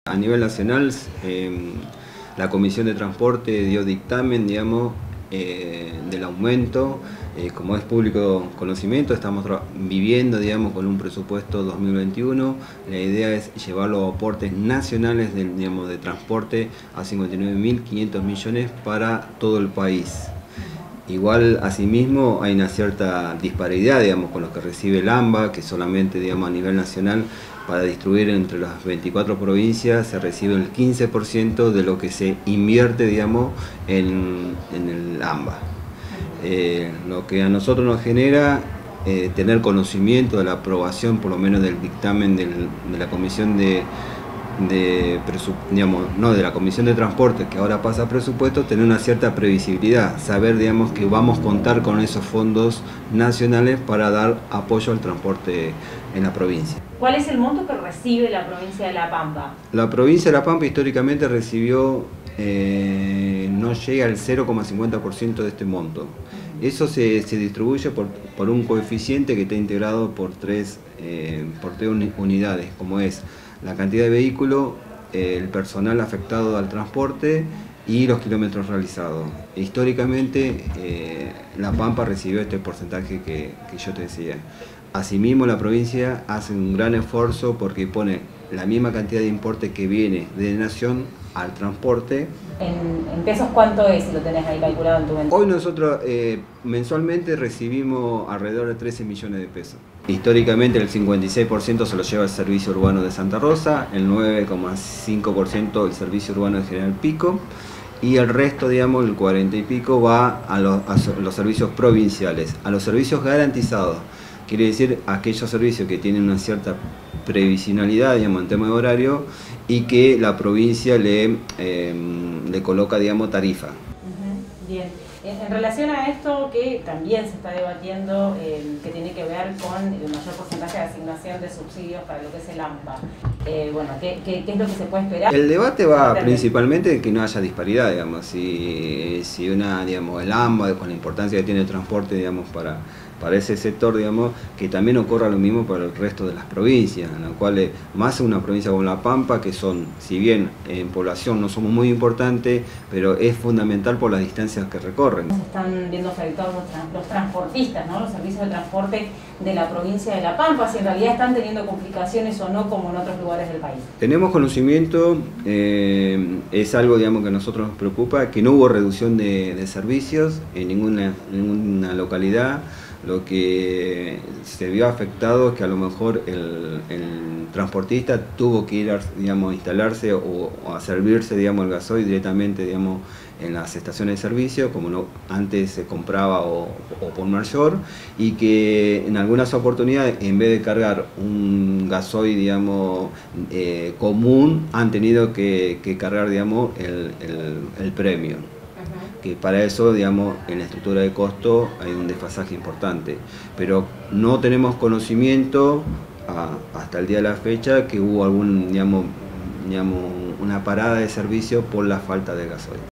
A nivel nacional, la Comisión de Transporte dio dictamen, digamos, del aumento. Como es público conocimiento, estamos viviendo, digamos, con un presupuesto 2021. La idea es llevar los aportes nacionales de transporte a 59.500 millones para todo el país. Igual, asimismo, hay una cierta disparidad, digamos, con lo que recibe el AMBA, que solamente, digamos, a nivel nacional, para distribuir entre las 24 provincias, se recibe el 15% de lo que se invierte, digamos, en el AMBA. Lo que a nosotros nos genera tener conocimiento de la aprobación, por lo menos del dictamen de la Comisión no de la Comisión de Transporte, que ahora pasa a presupuesto, tener una cierta previsibilidad, saber, digamos, que vamos a contar con esos fondos nacionales para dar apoyo al transporte en la provincia. ¿Cuál es el monto que recibe la provincia de La Pampa? La provincia de La Pampa históricamente recibió, no llega al 0,50% de este monto. Eso se distribuye por un coeficiente que está integrado por tres unidades, como es la cantidad de vehículos, el personal afectado al transporte y los kilómetros realizados. Históricamente, La Pampa recibió este porcentaje que yo te decía. Asimismo, la provincia hace un gran esfuerzo porque pone la misma cantidad de importe que viene de Nación al transporte. ¿En pesos cuánto es, si lo tenés ahí calculado en tu mente? Hoy nosotros mensualmente recibimos alrededor de 13 millones de pesos. Históricamente el 56% se lo lleva el Servicio Urbano de Santa Rosa, el 9,5% el Servicio Urbano de General Pico, y el resto, digamos, el 40 y pico va a los servicios provinciales, a los servicios garantizados. Quiere decir aquellos servicios que tienen una cierta previsionalidad, digamos, en tema de horario, y que la provincia le coloca, digamos, tarifa. Bien. En relación a esto que también se está debatiendo, que tiene que ver con el mayor porcentaje de asignación de subsidios para lo que es el AMPA, bueno, ¿qué es lo que se puede esperar? El debate va principalmente en que no haya disparidad, digamos, si digamos, el AMBA, con la importancia que tiene el transporte, digamos, para ese sector, digamos, que también ocurra lo mismo para el resto de las provincias, en las cuales, más en una provincia como La Pampa, que son, si bien en población no somos muy importantes, pero es fundamental por las distancias que recorren. Se están viendo afectados los transportistas, ¿no? Los servicios de transporte de la provincia de La Pampa, si en realidad están teniendo complicaciones o no, como en otros lugares del país. Tenemos conocimiento, es algo, digamos, que a nosotros nos preocupa, que no hubo reducción de servicios en ninguna localidad. Lo que se vio afectado es que a lo mejor el transportista tuvo que ir, digamos, a instalarse o a servirse, digamos, el gasoil directamente, digamos, en las estaciones de servicio, como antes se compraba o por mayor, y que en algunas oportunidades, en vez de cargar un gasoil, digamos, común, han tenido que cargar, digamos, el premium. Que para eso, digamos, en la estructura de costo hay un desfasaje importante, pero no tenemos conocimiento hasta el día de la fecha que hubo una parada de servicio por la falta de gasoil.